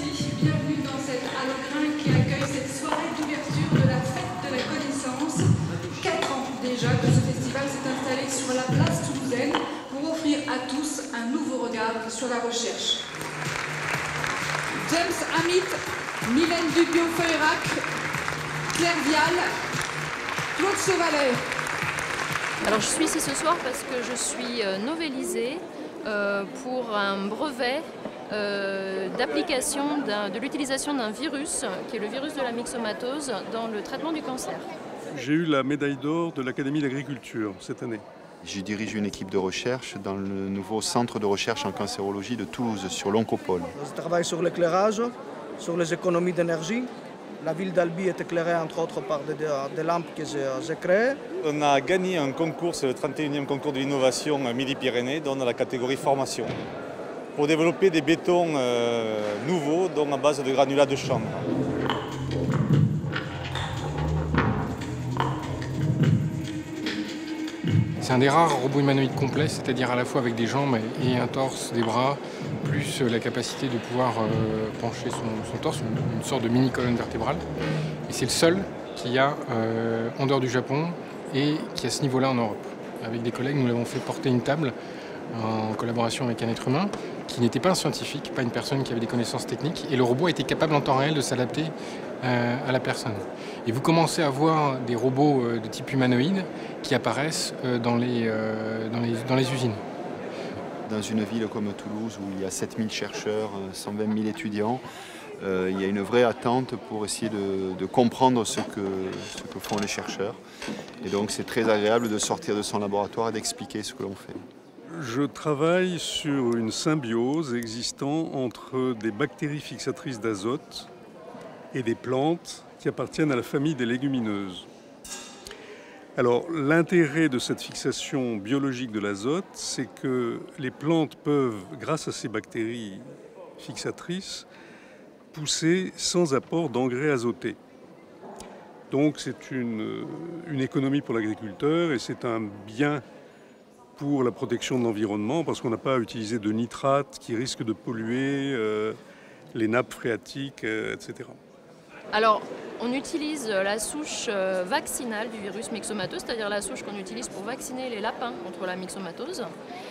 merci. Bienvenue dans cette Hallogrin qui accueille cette soirée d'ouverture de la fête de la connaissance. 4 ans déjà que ce festival s'est installé sur la place toulousaine pour offrir à tous un nouveau regard sur la recherche. James Amit, Mylène Dupion-Feuerac, Claire Vial, Claude Chevalet. Alors je suis ici ce soir parce que je suis novélisée pour un brevet d'application de l'utilisation d'un virus, qui est le virus de la myxomatose, dans le traitement du cancer. J'ai eu la médaille d'or de l'Académie d'agriculture cette année. Je dirige une équipe de recherche dans le nouveau centre de recherche en cancérologie de Toulouse, sur l'Oncopole. Je travaille sur l'éclairage, sur les économies d'énergie. La ville d'Albi est éclairée entre autres par des lampes que j'ai créées. On a gagné un concours, c'est le 31e concours de l'innovation Midi-Pyrénées, dans la catégorie formation, pour développer des bétons nouveaux, dont à base de granulats de chanvre. C'est un des rares robots humanoïdes complets, c'est-à-dire à la fois avec des jambes et un torse, des bras, plus la capacité de pouvoir pencher son torse, une sorte de mini-colonne vertébrale. Et c'est le seul qu'il y a en dehors du Japon et qui est à ce niveau-là en Europe. Avec des collègues, nous l'avons fait porter une table en collaboration avec un être humain qui n'était pas un scientifique, pas une personne qui avait des connaissances techniques. Et le robot était capable en temps réel de s'adapter à la personne. Et vous commencez à voir des robots de type humanoïde qui apparaissent dans les usines. Dans une ville comme Toulouse où il y a 7000 chercheurs, 120 000 étudiants, il y a une vraie attente pour essayer de comprendre ce que font les chercheurs. Et donc c'est très agréable de sortir de son laboratoire et d'expliquer ce que l'on fait. Je travaille sur une symbiose existant entre des bactéries fixatrices d'azote et des plantes qui appartiennent à la famille des légumineuses. Alors, l'intérêt de cette fixation biologique de l'azote, c'est que les plantes peuvent, grâce à ces bactéries fixatrices, pousser sans apport d'engrais azotés. Donc, c'est une économie pour l'agriculteur et c'est un bien pour la protection de l'environnement parce qu'on n'a pas à utiliser de nitrates qui risquent de polluer les nappes phréatiques, etc. Alors, on utilise la souche vaccinale du virus myxomatose, c'est-à-dire la souche qu'on utilise pour vacciner les lapins contre la myxomatose.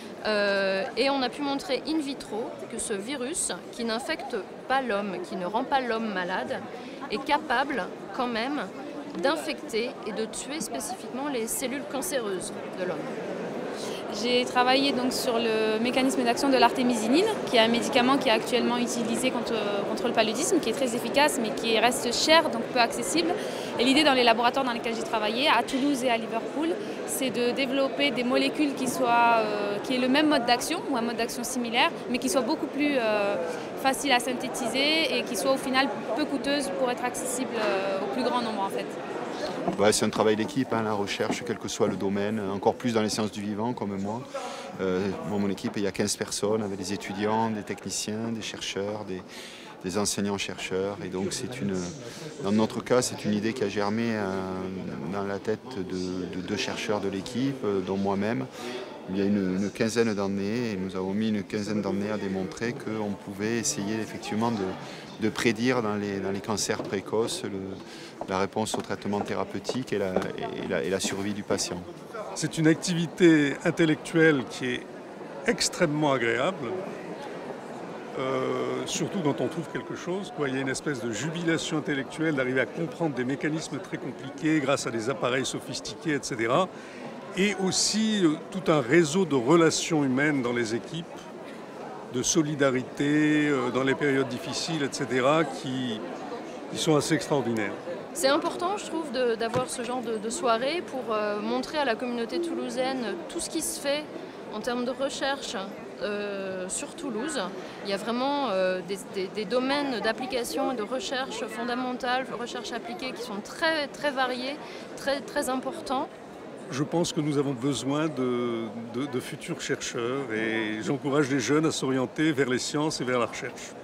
Et on a pu montrer in vitro que ce virus, qui n'infecte pas l'homme, qui ne rend pas l'homme malade, est capable quand même d'infecter et de tuer spécifiquement les cellules cancéreuses de l'homme. J'ai travaillé donc sur le mécanisme d'action de l'artémisinine, qui est un médicament qui est actuellement utilisé contre le paludisme, qui est très efficace mais qui reste cher, donc peu accessible. Et l'idée dans les laboratoires dans lesquels j'ai travaillé, à Toulouse et à Liverpool, c'est de développer des molécules qui aient le même mode d'action ou un mode d'action similaire, mais qui soient beaucoup plus faciles à synthétiser et qui soient au final peu coûteuses pour être accessibles au plus grand nombre en fait. Ouais, c'est un travail d'équipe, la recherche, quel que soit le domaine, encore plus dans les sciences du vivant comme moi. Dans mon équipe, il y a 15 personnes, avec des étudiants, des techniciens, des chercheurs, des enseignants-chercheurs. Et donc, dans notre cas, c'est une idée qui a germé dans la tête de 2 chercheurs de l'équipe, dont moi-même. Il y a une quinzaine d'années, et nous avons mis une quinzaine d'années à démontrer qu'on pouvait essayer effectivement de prédire dans les cancers précoces la réponse au traitement thérapeutique et la survie du patient. C'est une activité intellectuelle qui est extrêmement agréable, surtout quand on trouve quelque chose. Il y a une espèce de jubilation intellectuelle d'arriver à comprendre des mécanismes très compliqués grâce à des appareils sophistiqués, etc. Et aussi tout un réseau de relations humaines dans les équipes, de solidarité dans les périodes difficiles, etc., qui sont assez extraordinaires. C'est important, je trouve, d'avoir ce genre de soirée pour montrer à la communauté toulousaine tout ce qui se fait en termes de recherche sur Toulouse. Il y a vraiment des domaines d'application et de recherche fondamentale, recherche appliquée qui sont très, très variés, très, très importants. Je pense que nous avons besoin de futurs chercheurs et j'encourage les jeunes à s'orienter vers les sciences et vers la recherche.